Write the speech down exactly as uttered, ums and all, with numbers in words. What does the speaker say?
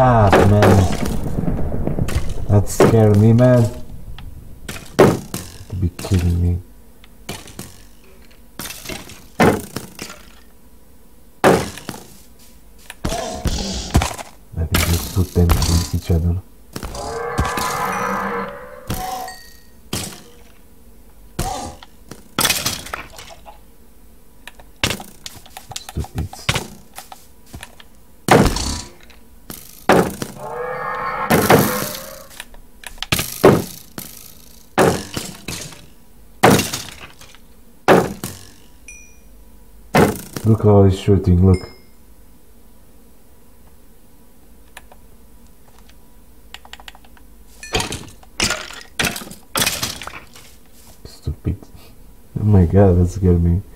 God, man. That scared me, man. To be kidding me. Let me just put them against each other. Stupids. Look how he's shooting, look. Stupid. Oh my god, that scared me.